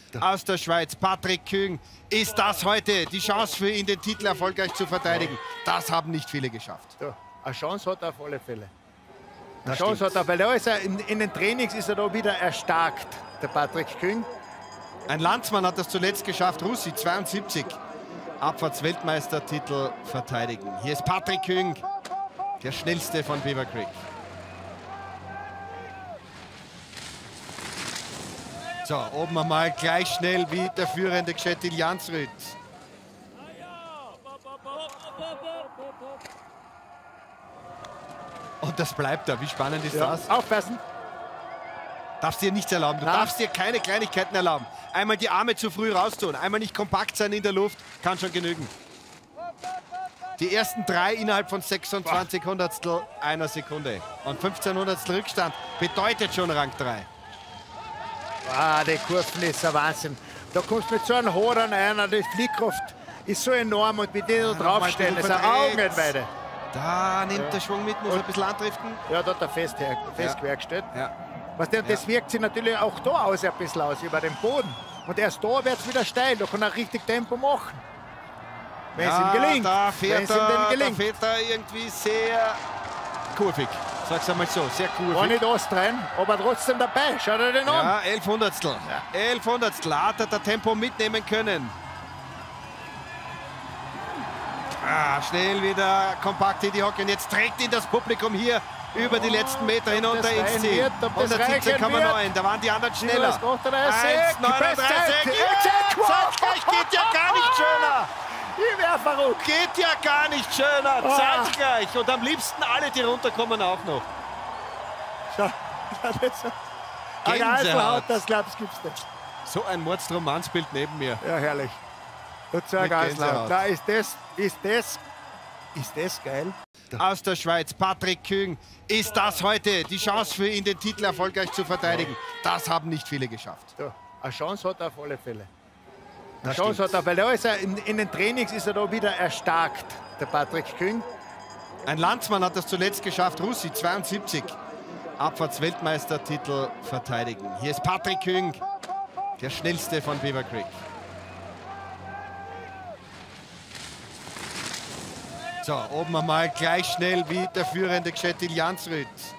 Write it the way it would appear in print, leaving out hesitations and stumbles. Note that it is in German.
aus der Schweiz, Patrick Küng. Ist das heute die Chance für ihn, den Titel erfolgreich zu verteidigen? Das haben nicht viele geschafft. Ja, eine Chance hat er auf alle Fälle. Eine Chance hat er, weil da ist er in den Trainings ist er da wieder erstarkt, der Patrick Küng. Ein Landsmann hat das zuletzt geschafft, Russi, 72. Abfahrtsweltmeistertitel verteidigen. Hier ist Patrick Küng, der schnellste von Beaver Creek. So, oben einmal gleich schnell wie der führende Kjetil Jansrud. Und das bleibt da. Wie spannend ist das? Aufpassen. Darfst dir nichts erlauben. Du darfst dir keine Kleinigkeiten erlauben. Einmal die Arme zu früh raustun, einmal nicht kompakt sein in der Luft, kann schon genügen. Die ersten 3 innerhalb von 26 Hundertstel einer Sekunde. Und 15 Hundertstel Rückstand bedeutet schon Rang 3. Ah, die Kurven ist ein Wahnsinn. Da kommst du mit so einem Hodern rein, die Fliehkraft ist so enorm und mit denen da draufstehen, das ist eine Augenweide. Da nimmt der Schwung mit, muss ein bisschen andriften. Ja, da hat er fest quergestellt. Ja. Das wirkt sich natürlich auch da aus ein bisschen aus, über den Boden. Und erst da wird es wieder steil, da kann er richtig Tempo machen. Wenn es ihm gelingt. Da fährt er irgendwie sehr kurvig. Sag's einmal so, sehr kurvig. War nicht astrein, aber trotzdem dabei. Schaut er den an. Ja, 11 Hundertstel. Ja. 11 Hundertstel hat er das Tempo mitnehmen können. Schnell wieder kompakt in die Hocke. Und jetzt trägt ihn das Publikum hier über die letzten Meter hinunter ins Ziel. 117,9. Da waren die anderen schneller. 1,39. Zeitgleich geht ja gar nicht schöner. Ich wär verrückt. Geht ja gar nicht schöner. Zeitgleich. Und am liebsten alle, die runterkommen, auch noch. Schau. Gänsehaut. Das glaubst gibt's nicht. So ein Mordsromansbild neben mir. Ja, herrlich. Da ist das geil. Aus der Schweiz, Patrick Küng. Ist das heute die Chance für ihn, den Titel erfolgreich zu verteidigen? Das haben nicht viele geschafft. Ja, eine Chance hat er auf alle Fälle. Eine Chance hat er, weil da ist er in den Trainings ist er da wieder erstarkt, der Patrick Küng. Ein Landsmann hat das zuletzt geschafft, Russi, 72. Abfahrtsweltmeistertitel verteidigen. Hier ist Patrick Küng, der schnellste von Beaver Creek. So, oben einmal gleich schnell wie der führende Kjetil Jansrud.